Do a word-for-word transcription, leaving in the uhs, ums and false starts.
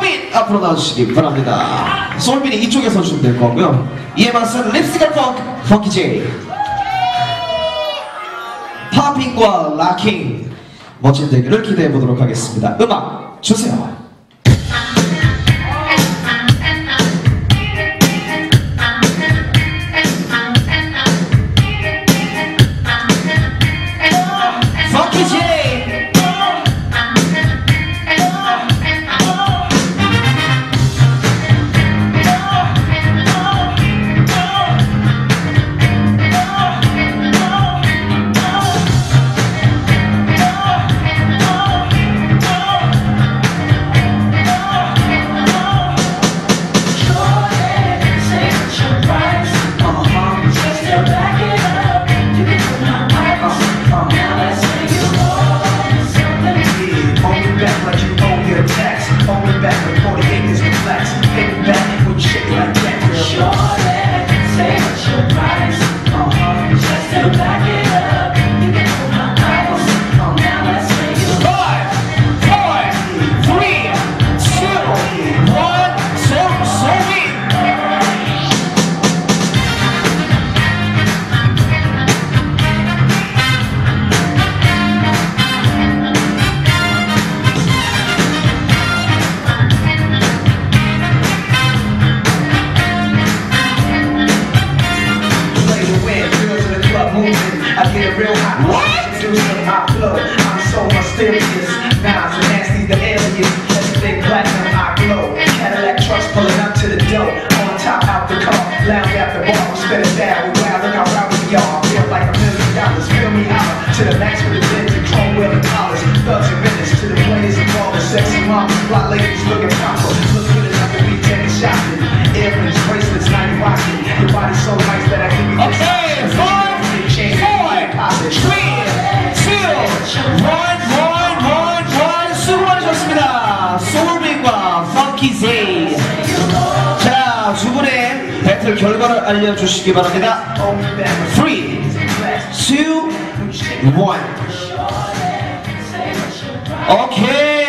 솔빈 앞으로 나와주시기 바랍니다. 솔빈이 이쪽에서 주면 될 거고요. 이에 맞선 립스틱 펑크 펑키 제이. 팝핑과 락킹 멋진 대결을 기대해 보도록 하겠습니다. 음악 주세요. I get real hot. What? Producing my blood. I'm so mysterious. Now so nasty the aliens. Everything platinum, I glow. Cadillac trucks pulling up to the dough. On top out the car. Lounge at the bar. We spin it down. We wild. Look how proud we are. Feel like a million dollars. Feel me out to the max with the bins and chrome wheel and collars. Thugs and minutes to the players and all the sexy moms. Fly ladies looking proper. Look good enough to be taking shopping. Earrings, bracelets, night watching. Your body's so nice that I give you this. Okay, five, four, three, two, one, one, one, one. 수고 많으셨습니다. 솔빈과 펑키 제이. 자, 두 분의 배틀 결과를 알려주시기 바랍니다. three, two, one. 오케이.